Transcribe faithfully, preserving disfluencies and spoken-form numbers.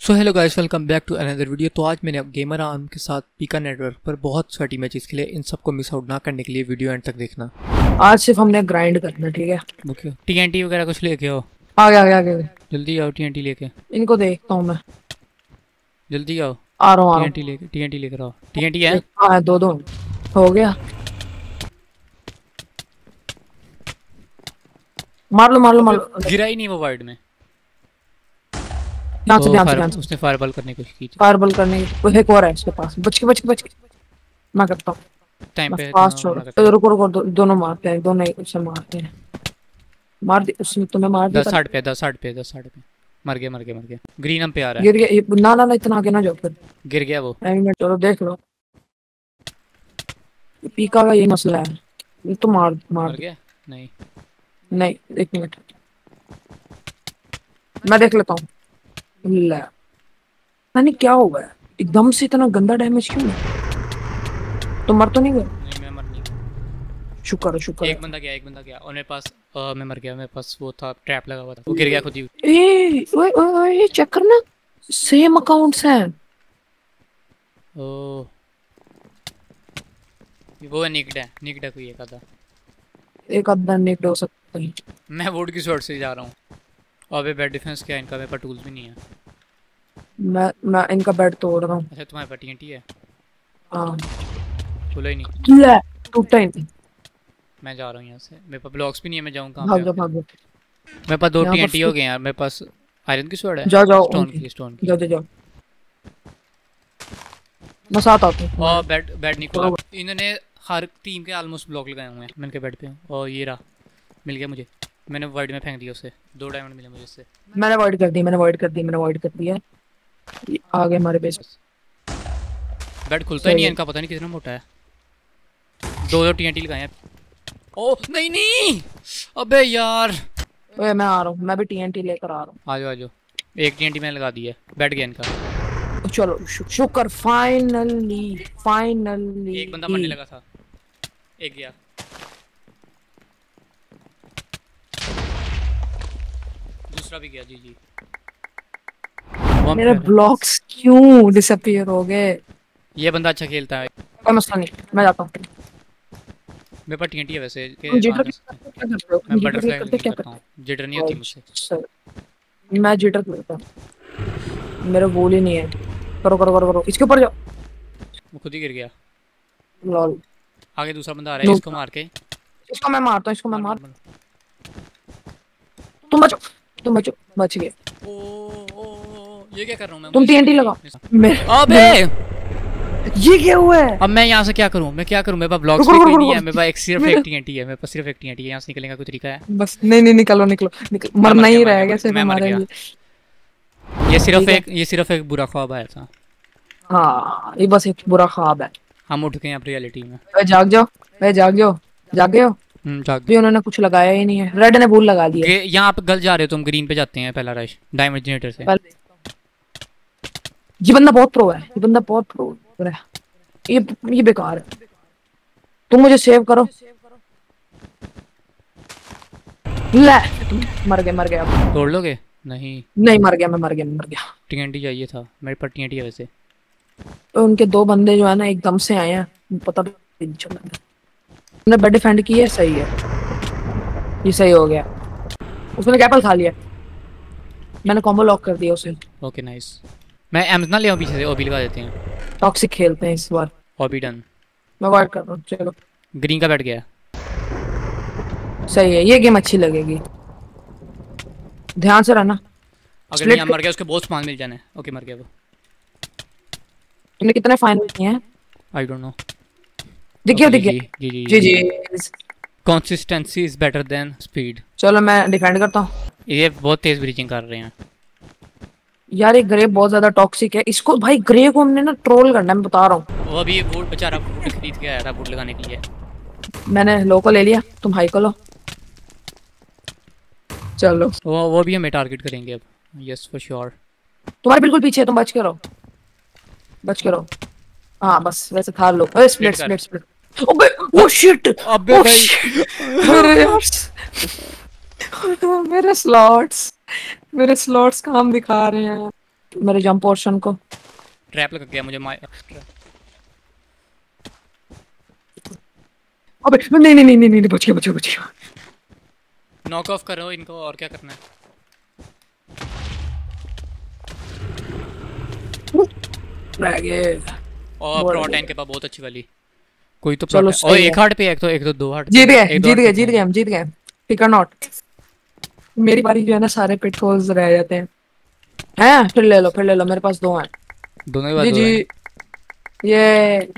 So hello guys, welcome back to another video. तो आज मैंने गेमर आर्म के साथ पीका नेटवर्क पर बहुत सारी मैचेस खेले। इन सबको मिस आउट ना करने के लिए वीडियो एंड तक देखना। आज सिर्फ हमने ग्राइंड करना, ठीक है। ओके, टीएनटी वगैरह कुछ लेके आओ। आगे आगे आगे आगे। जल्दी आओ, टीएनटी लेके। इनको देखता हूँ मैं। जल्दी आओ, आ रहा हूँ आ रहा टीएनटी लेके टीएनटी लेकर आओ। टीएनटी है? हूँ। हाँ, दो दो हो गया। मार लो मार लो मार लो। गिरा ही नहीं वो वाइड में। ध्यान से ओ, ध्यान से फायर, ध्यान से। उसने फायरबॉल करने की कोशिश की। फायरबॉल करने की वो एक और है इसके पास। बच के बच के बच के मैं करता हूँ। टाइम मैं पे फास्ट तो छोड़। मना करते हैं। रुको रुको, दो, दोनों मारते हैं, दोनों एक से मारते हैं। मार दी उसने, तुम्हें मार दी। दस साठ पे दस साठ पे दस साठ पे मर गया मर गया मर गया। ग्रीन हम पे आ रहा है। गिर गया ये- ना ना ना, इतना आगे ना जाओ फिर। गिर गया वो। एक मिनट चलो देख लो। पीका का यही मसला है, ये तो मार मार मर दो। गया नहीं। नहीं, एक मिनट मैं देख लेता हूँ। ले, नहीं क्या होगा एकदम से इतना गंदा डैमेज क्यों है? तो मर तो नहीं गए? नहीं मैं मर नहीं गया। शुक्र है शुक्र एक है। बंदा गया एक बंदा गया और मेरे पास अ, मैं मर गया। मेरे पास वो था, ट्रैप लगा हुआ था, वो गिर गया खुद ही। ए ओए ओए ओए, ये चेक करना, सेम अकाउंट्स हैं। ओ, वो निकड है, निकड है कोई एक आधा। एक आधा निकट हो सकता है। मैं वुड की शॉट से जा रहा हूँ। अबे बेड डिफेंस क्या है इनका? मेरे पास टूल्स भी नहीं है। मैं मैं इनका बेड तोड़ रहा हूँ। अच्छा तुम्हारे पास टीएनटी है? हाँ, खुला ही नहीं। ले टूटा ही नहीं। मैं जा रहा हूँ यहाँ से। मेरे पास ब्लॉक्स भी नहीं है, मैं जाऊँ कहाँ पे भाग जाओ आखिर? भाग जाओ। मेरे पास दो यहाँ पर टीएनटी हो फिर- गए यार। मेरे पास आयरन की स्वॉर्ड है, जाओ जाओ स्टोन उनकी। की स्टोन की। जाओ जाओ जाओ, मैं साथ आता हूँ और तुम्हारे। बेड बेड नहीं खुला। करो। इन्होंने हर टीम के ऑलमोस्ट ब्लॉक लगाए हुए हैं। मैं इनके बेड पे हूँ और ये रहा, मिल गया मुझे। मैंने वाइड में फेंक दिया उसे। दो डायमंड मिले मुझे इससे। मैंने अवॉइड कर दी मैंने अवॉइड कर दी मैंने अवॉइड कर दिया। ये आ गए हमारे बेस। बस बेड खुलता ही सही नहीं है है। इनका, पता नहीं कितना मोटा है। दो दो टीएनटी लगाए हैं। ओ नहीं नहीं, अबे यार। ओए मैं आ रहा हूँ, मैं भी टीएनटी लेकर आ रहा आ जाओ आ जाओ। एक टीएनटी मैंने लगा दी है, बैठ गया इनका। हूँ। चलो शु, शुक्र, फाइनली फाइनली। एक बंदा मरने लगा था, एक गया। दूसरा भी गया। जी जी। मेरे ब्लॉक्स क्यों डिसअपीयर हो गए? ये बंदा अच्छा खेलता है। कोई मसला नहीं, मैं जाता हूँ। मेरे पास टीएनटी है वैसे के तुम जिटर आने क्लिक सकते हैं। करते क्या करते हो? मैं जिटर क्लिक बटरफ्लाई करते यूज क्या करता करते हूँ, जिटर नहीं होती हो? मुझसे। सर, मैं जिटर करता हूँ, मेरा बोल ही नहीं है। करो करो करो करो, इसके ऊपर जाओ। वो खुद ही गिर गया। लॉल। आगे दूसरा बंदा आ रहा है, इसको मार के। इसको मैं मारता हूँ, इसको मैं मार मार। मार मार। तुम बचो, तुम बचो, बच गए। ओ, ओ, ओ, ये क्या कर रहा हूँ मैं? तुम मुझे टीएनटी समझ लगाओ। नहीं। मेरे अबे ये क्या हुआ है? अब मैं यहाँ से क्या करूँ? मैं क्या करूँ? मेरे पास ब्लॉक्स रुको भी रुको कोई रुको नहीं है। रुको। मेरे पास एक सिर्फ मेरे एक टीएनटी है। मेरे पास सिर्फ एक टीएनटी है। यहाँ से निकलने का कोई तरीका है? बस नहीं नहीं, निकलो निकलो निकलो, मैं मर मरना गया ही मर गया रहेगा मर गया। सिर्फ मैं मर हमारे गया। लिए। ये सिर्फ ठीक है। एक ये सिर्फ एक बुरा ख्वाब आया था। हाँ, ये बस एक बुरा ख्वाब है। हम उठ गए हैं अब रियलिटी में। ए, जाग जाओ, ए, जाग जाओ, जागे हो? हम्म जाग भी उन्होंने कुछ लगाया ही नहीं है। रेड ने भूल लगा दिया। गए। यहाँ पे गल जा रहे हो तुम। ग्रीन पे जाते हैं पहला रश डायमंड जनरेटर से। पहले ये बंदा बहुत प्रो है, ये बंदा बहुत प्रो है। ये ये बेकार है। तुम मुझे सेव करो। ले, तुम मर गए मर गए अब। तोड़ लोगे? नहीं, नहीं, मर गया मैं, मर गया मैं, मर गया। टीएनटी चाहिए था। मेरे पास टीएनटी है वैसे। तो उनके दो बंदे जो है ना एकदम से आए हैं, पता भी नहीं चला। उसने बेड डिफेंड की है, सही है, ये सही हो गया। उसने कैपल खा लिया, मैंने कॉम्बो लॉक कर दिया उसे। Okay nice. मैं एम्स ना ले आऊँ पीछे से? ओबी लगा देते हैं। टॉक्सिक खेलते हैं इस बार। ओबी डन। मैं अवॉइड कर रहा हूँ, चलो। ग्रीन का बैठ गया। सही है, ये गेम अच्छी लगेगी, ध्यान से रहना। अगर Split यहाँ मर गया उसके बहुत सामान मिल जाने। ओके मर गया वो। तुमने कितने फाइनल किए हैं? I don't know. दिख गया दिख गया। जी जी जी जी। Consistency is better than speed. चलो मैं डिफेंड करता हूँ। ये बहुत तेज ब्रीचिंग कर रहे हैं। यार ये ग्रे बहुत ज्यादा टॉक्सिक है, इसको भाई ग्रे को हमने ना ट्रोल करना है, मैं बता रहा हूँ। वो अभी वुड बेचारा वुड खरीद के आया था वुड लगाने के लिए। मैंने लो को ले लिया, तुम हाई को लो। चलो, वो वो भी हमें टारगेट करेंगे अब। Yes for sure. तुम्हारे बिल्कुल पीछे है, तुम बच के रहो, बच के रहो। हाँ बस वैसे था लो। ओए स्प्लिट कर। Split split. ओबे ओ शिट, अबे ओ भाई शिट, मेरे यार, मेरे स्लॉट्स मेरे स्लॉट्स काम दिखा रहे हैं। मेरे जंप पोर्शन को। ट्रैप लग गया मुझे मार। अबे नहीं नहीं नहीं नहीं नहीं बच गया बच गया बच गया। नॉक ऑफ करो इनको और क्या करना है। रह गए। और बोल प्रो रहे टेन के पास बहुत अच्छी वाली। कोई तो चलो प्रो और सही एक है। हार्ट पे है, एक तो एक तो दो हार्ट जीत पे गए एक दो जीत हार्ट गए पे जीत गए हम जीत गए। टिक और नॉट। मेरी बारी जो है ना सारे पिटहोल्स रह जाते हैं। हैं फिर ले लो फिर ले लो मेरे पास दो हैं। दोनों के बाद जी दो जी है। ये